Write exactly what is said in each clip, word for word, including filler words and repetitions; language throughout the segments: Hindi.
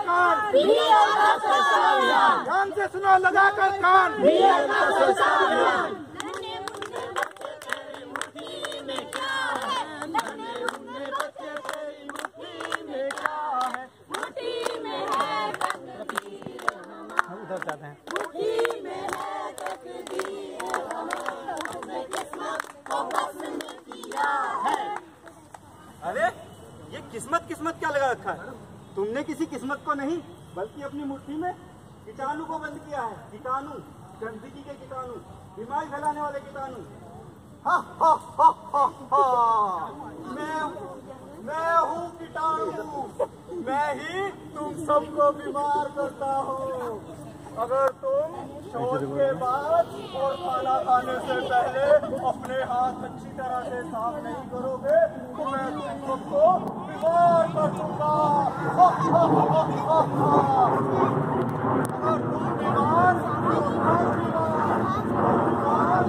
कान, ध्यान से सुनो लगाकर कान। उधर जाते हैं। अरे ये किस्मत किस्मत क्या लगा रखा है? तुमने किसी किस्मत को नहीं बल्कि अपनी मुट्ठी में कीटाणु को बंद किया है। कीटाणु, गंदगी के कीटाणु, बीमारी फैलाने वाले कीटाणु। हा हा हा हा हा। मैं मैं हूँ कीटाणु, मैं ही तुम सबको बीमार करता हूँ। अगर तुम शौच के बाद और खाना खाने से पहले अपने हाथ अच्छी तरह से साफ नहीं करोगे तो मैं तुम सबको बीमार कर दूंगा। अगर तुम बीमार तो मैं बीमार,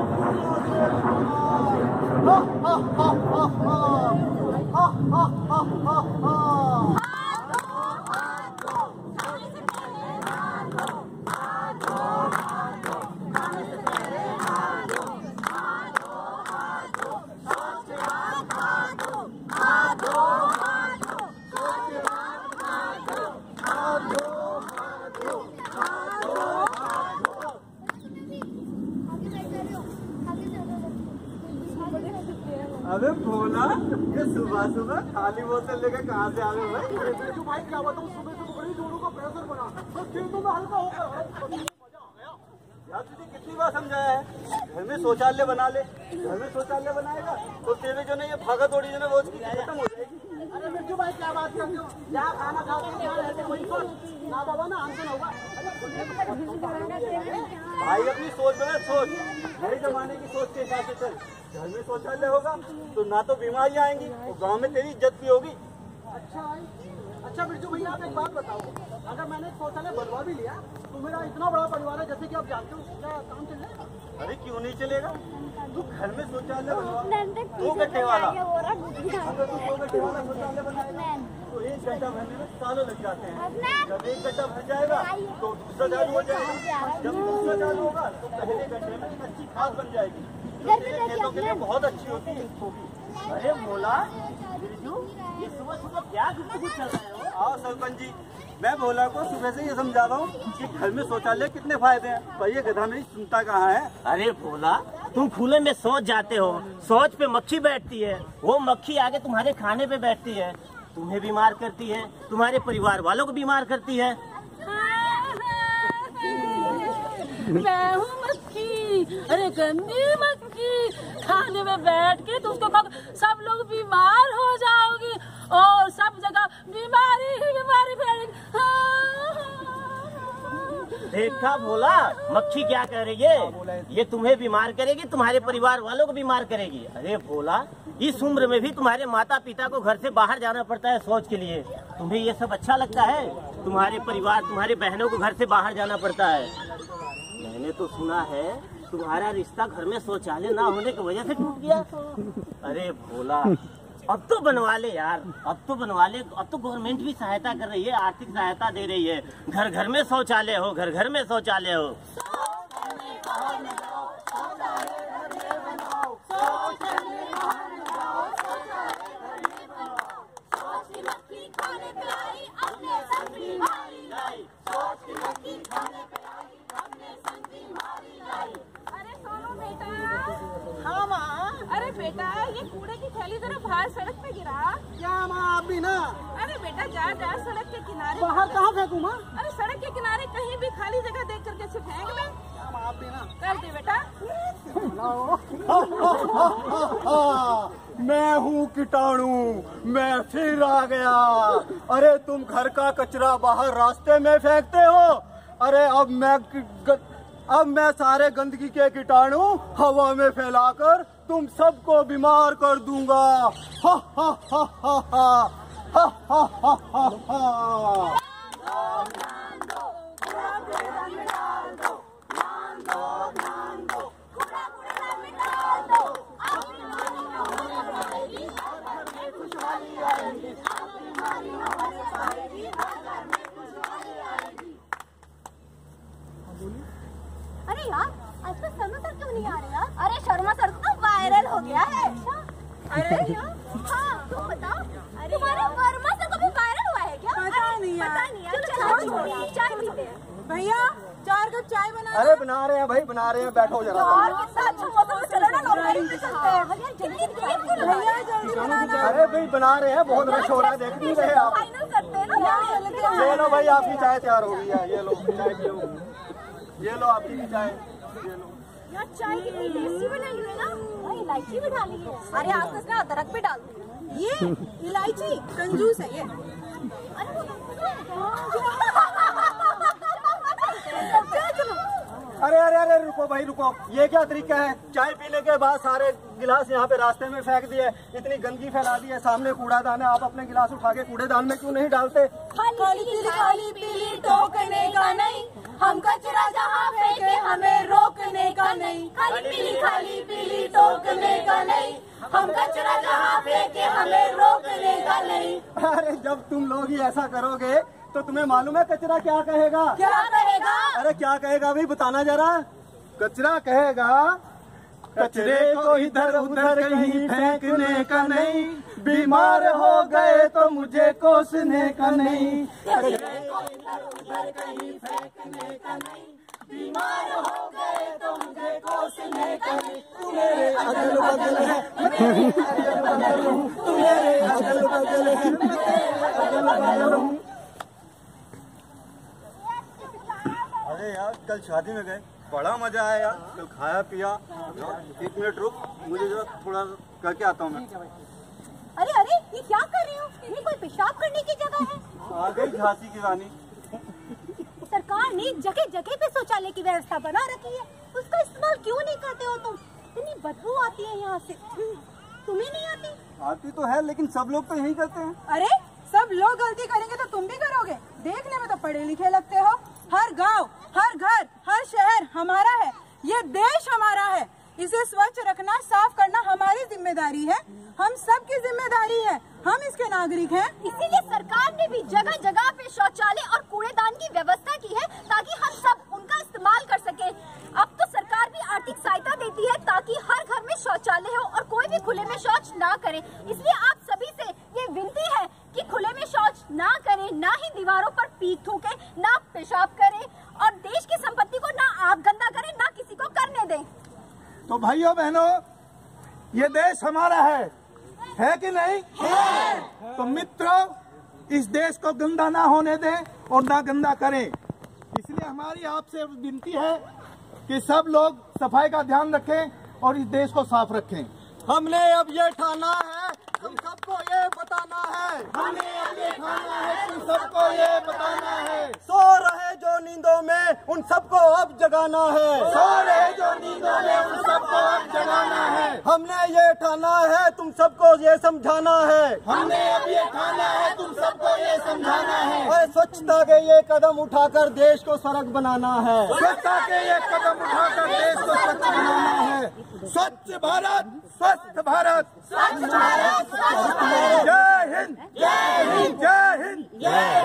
अरे भोला, ये सुबह सुबह खाली बोतल लेकर कहाँ से आ गए भाई? तो भाई क्या बताऊँ, सुबह सुबह बड़ी जोरों का प्रेशर बना, तो खेतों में हल्का होकर मजा आ गया। यार तुझे कितनी बार समझाया है, घर में शौचालय बना ले। घर में शौचालय बनाएगा तो तेरे जो ना ये भागा दौड़ी जो ना वो उसकी खत्म हो जाएगी। अरे बिट्टू भाई क्या बात करते हो, जहाँ खाना खाते हैं यहाँ रहते वही सोच ना बाबा ना हमसे ना होगा। भाई अपनी सोच बना, सोच नए जमाने की सोच के हिसाब से चल। घर में शौचालय होगा तो ना तो बीमारियां आएंगी और गांव में तेरी इज्जत भी होगी। अच्छा भाई, अच्छा बिरजू भैया आप एक बात बताओ, अगर मैंने शौचालय बनवा भी लिया तो मेरा इतना बड़ा परिवार है जैसे कि आप जानते हो, क्या काम चलेगा? अरे क्यों नहीं चलेगा? तू घर में शौचालय बनवा, दो घंटे वाला, अगर तू दो घंटे वाला शौचालय बनाएगा तो एक घंटा भरने में सालों लग जाते हैं। जब एक घंटा भर जाएगा तो दूसरा चालू हो जाएगा, जब दूसरा चालू होगा तो पहले घंटे में अच्छी खाद बन जाएगी, खेतों के लिए बहुत अच्छी होती है। अरे भोला, ये सुबह सुबह क्या गुफ्तगू चल रहा है? आओ सरपंच जी, मैं भोला को सुबह से ये समझा रहा हूँ कि घर में शौचालय कितने फायदे हैं, पर ये गधा मेरी सुनता कहाँ है। अरे भोला, तुम खुले में शौच जाते हो, शौच पे मक्खी बैठती है, वो मक्खी आगे तुम्हारे खाने पे बैठती है, तुम्हें बीमार करती है, तुम्हारे परिवार वालों को बीमार करती है। मैं हूँ मक्खी, अरे गंदी मक्खी, खाने में बैठ के तुमको सब लोग बीमार हो जाओगी और सब जगह बीमारी ही बीमारी फैलेगी। देखा भोला, मक्खी क्या कर रही है, ये तुम्हें बीमार करेगी, तुम्हारे परिवार वालों को बीमार करेगी। अरे भोला, इस उम्र में भी तुम्हारे माता पिता को घर से बाहर जाना पड़ता है शौच के लिए, तुम्हें ये सब अच्छा लगता है? तुम्हारे परिवार, तुम्हारे बहनों को घर से बाहर जाना पड़ता है। मैंने तो सुना है तुम्हारा रिश्ता घर में शौचालय ना होने की वजह से टूट गया। अरे भोला, अब तो बनवा ले यार, अब तो बनवा ले, अब तो गवर्नमेंट भी सहायता कर रही है, आर्थिक सहायता दे रही है, घर घर में शौचालय हो, घर घर में शौचालय हो। हाँ माँ। अरे बेटा, ये कूड़े की थैली जरा बाहर सड़क पे गिरा। क्या माँ आप भी ना? अरे बेटा जा जा, सड़क के किनारे। बाहर कहाँ फेंकूं माँ? अरे सड़क के किनारे कहीं भी खाली जगह देख करके से फेंक ले। क्या माँ आप भी ना? कर दे बेटा। मैं हूँ कीटाणु, मैं फिर आ गया। अरे तुम घर का कचरा बाहर रास्ते में फेंकते हो, अरे अब मैं अब मैं सारे गंदगी के कीटाणु हवा में फैलाकर तुम सबको बीमार कर दूंगा। हा हा हा हा हा हा हा हा हा। खुशहाली आएगी, अरे बना रहे हैं भाई, बना रहे हैं, बैठो जरा। अरे भाई बना रहे हैं, बहुत रश हो रहा है, देख नहीं रहे आप। ये लो भाई आपकी चाय तैयार हो गई है, ये लो चाय पियो, ये लो आपकी भी चाय, ये लो। यार चाय कितनी टेस्टी बनाई हुई है ना, भाई इलायची भी डाली है। अरे आप इसमें अदरक भी डाल दो। ये इलायची कंजूस है ये। अरे अरे अरे रुको भाई रुको, ये क्या तरीका है? चाय पीने के बाद सारे गिलास यहाँ पे रास्ते में फेंक दिए, इतनी गंदगी फैला दी है, सामने कूड़ादान है, आप अपने गिलास उठा के कूड़ेदान में क्यों नहीं डालते? खाली पीली खाली पीली टोकने का नहीं, हम कचरा जहाँ फेंके हमें रोकने का नहीं। खाली पीली खाली पीली टोकने का नहीं, हम कचरा जहाँ फेंके हमें रोकने का नहीं। अरे जब तुम लोग ही ऐसा करोगे तो तुम्हें मालूम है कचरा क्या कहेगा? क्या कहेगा? अरे क्या कहेगा भाई बताना जरा। कचरा कहेगा कचरे को इधर उधर कहीं फेंकने का नहीं, बीमार हो गए तो मुझे कोसने का नहीं। कचरे को इधर उधर कहीं फेंकने का नहीं, बीमार हो गए तो मुझे कोसने का नहीं। तू मेरे अगल बगल है, मैं तेरे अगल बगल हूँ, तू मेरे अगल बगल है, मैं तेरे अगल बगल हूँ। अरे यार कल शादी में गए, बड़ा मजा आया यार, कल खाया पिया। एक मिनट रुक, मुझे जरा थोड़ा करके आता हूँ मैं। अरे अरे ये क्या कर रहे हो? ये कोई पेशाब करने की जगह है? आ गई झांसी की रानी। सरकार ने जगह जगह पे शौचालय की व्यवस्था बना रखी है, उसका इस्तेमाल क्यों नहीं करते हो तुम? इतनी बदबू आती है यहाँ से, तुम्हें नहीं आती? आती तो है लेकिन सब लोग तो यही करते हैं। अरे सब लोग गलती करेंगे तो तुम भी करोगे? देखने में तो पढ़े लिखे लगते हो। हर गांव, हर घर, हर शहर हमारा है, ये देश हमारा है, इसे स्वच्छ रखना, साफ करना हमारी जिम्मेदारी है, हम सब की जिम्मेदारी है, हम इसके नागरिक हैं। इसीलिए सरकार ने भी जगह जगह पे शौचालय और कूड़ेदान की व्यवस्था की है ताकि हम सब उनका इस्तेमाल कर सके। अब तो सरकार भी आर्थिक सहायता देती है ताकि हर घर में शौचालय हो और कोई भी खुले में शौच ना करे। इसलिए आप सभी से ये विनती है कि खुले में शौच ना करें, ना ही दीवारों पर पीक थूके, ना पेशाब करें और देश की संपत्ति को ना आप गंदा करें, ना किसी को करने दें। तो भाइयों बहनों, ये देश हमारा है, है कि नहीं? है। तो मित्रों, इस देश को गंदा ना होने दें और ना गंदा करें। इसलिए हमारी आपसे विनती है कि सब लोग सफाई का ध्यान रखें और इस देश को साफ रखें। हमने अब ये ठाना है, तुम सबको ये बताना है, हमने अब ये ठाना है, तुम सबको ये बताना है। सो रहे जो नींदों में उन सबको अब जगाना है, सो रहे जो नींदों में उन सबको अब जगाना है। हमने ये ठाना है, तुम सबको ये समझाना है, हमने अब ये ठाना है, तुम सबको ये समझाना है। और स्वच्छता के ये कदम उठाकर देश को स्वर्ग बनाना है। स्वच्छता के ये कदम उठाकर देश को स्वच्छ बनाना है। स्वच्छ भारत, स्वस्थ भारत, स्वच्छ भारत, स्वच्छ भारत। जय हिंद, जय हिंद, जय हिंद, जय